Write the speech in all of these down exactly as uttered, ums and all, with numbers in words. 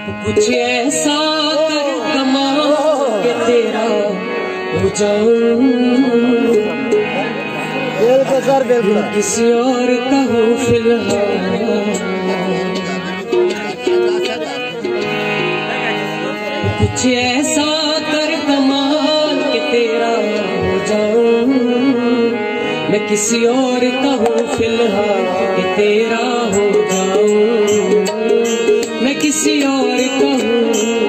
कुछ ऐसा कर कमाल के तेरा हो जाऊं, किसी और का हो फिलहाल। कुछ ऐसा कर कमाल के तेरा हो जाऊं, मैं किसी और का हूँ फिलहाल कि तेरा हो जाऊं, मैं किसी और का हूँ।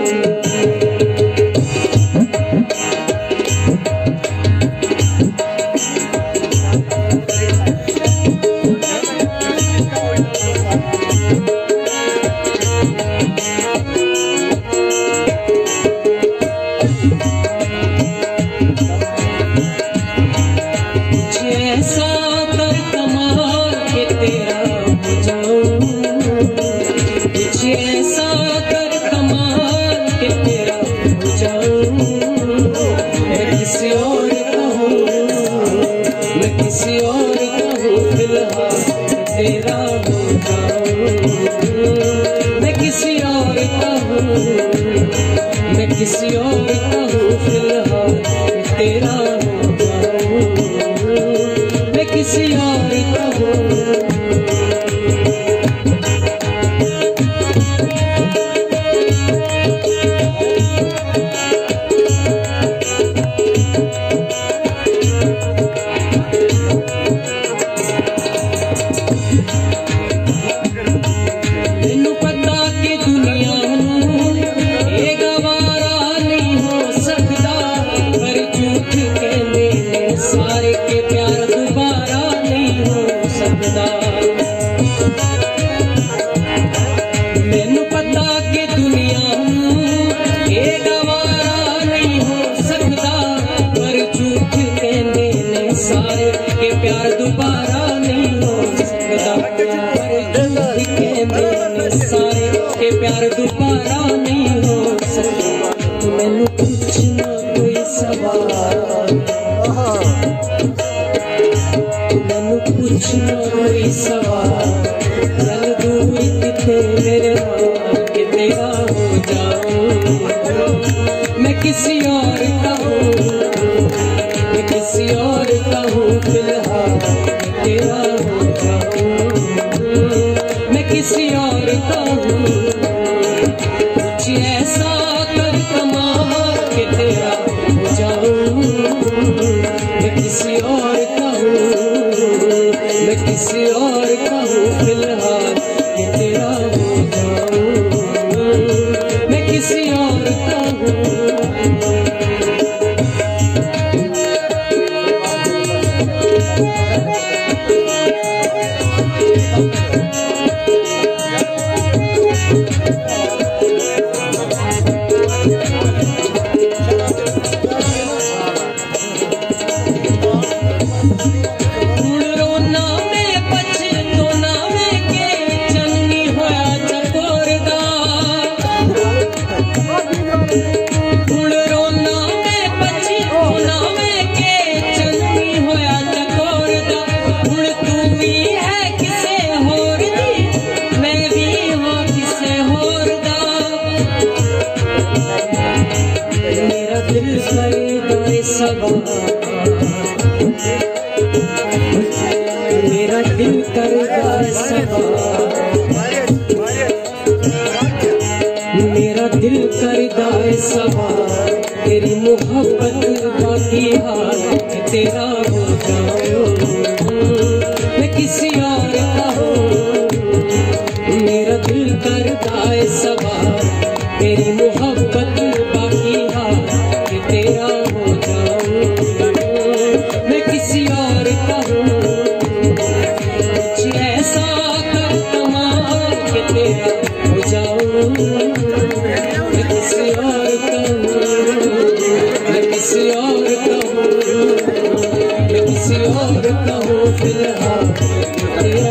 किसी और का हूँ फिलहाल तेरा हो जाऊं, मैं किसी और का हूँ, मैं किसी और का हूँ फिलहाल तेरा हो जाऊं, मैं किसी और का हूँ। सारे के प्यार दोबारा नहीं हो सकता, मैनू पता कि दुनिया ये गवारा नहीं हो सकता, पर झूठ कहने ने सारे के प्यार दोबारा नहीं हो सकता, पर झूठ कहने ने सारे के प्यार दोबारा नहीं हो सकता। तो मैनू पूछना कोई सवाल, मैनू पूछना कोई सवाल, चल दूर किथे मेरे नाल कि तेरा हो जाऊं, मैं किसी और का हूँ, मैं किसी और का हूँ फिलहाल तेरा हो जाऊं, मैं किसी और का हूँ। कुछ ऐसा कर कमाल के तेरा हो जाऊं, मैं किसी और का हूँ, मैं किसी और का हूँ फिलहाल कि तेरा हो जाऊं, मैं किसी और का हूँ। मेरा दिल करदा सवाल, मेरा दिल करदा सवाल, तेरी मोहब्बत बाकी हाल तेरा हो जाऊं, मैं किसी और का हूँ। मेरा दिल करदा सवाल, तेरी मोहब्बत बाकी हाल तेरा हो जाऊं, मैं किसी और का हूँ। कुछ ऐसा कर कमाल के तेरा हो जाऊं, मैं किसी और का हूँ, मैं किसी और का हूँ, मैं किसी और का हूँ फिलहाल तेरा